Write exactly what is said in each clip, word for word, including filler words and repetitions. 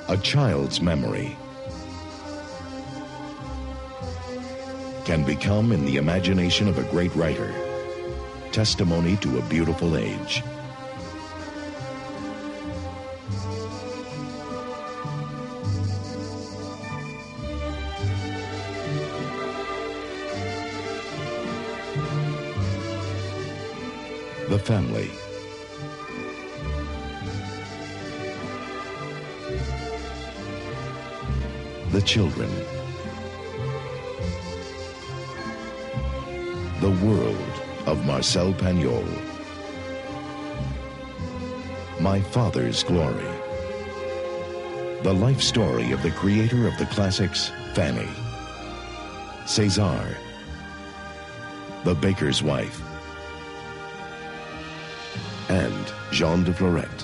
A child's memory can become, in the imagination of a great writer, testimony to a beautiful age. The family. The children. The world of Marcel Pagnol. My Father's Glory. The life story of the creator of the classics, Fanny. César. The Baker's Wife. And Jean de Florette.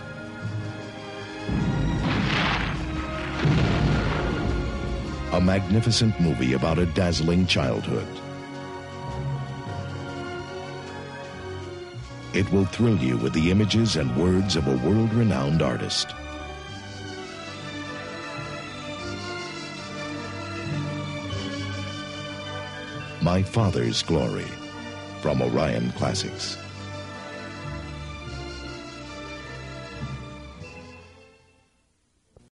A magnificent movie about a dazzling childhood. It will thrill you with the images and words of a world-renowned artist. My Father's Glory, from Orion Classics.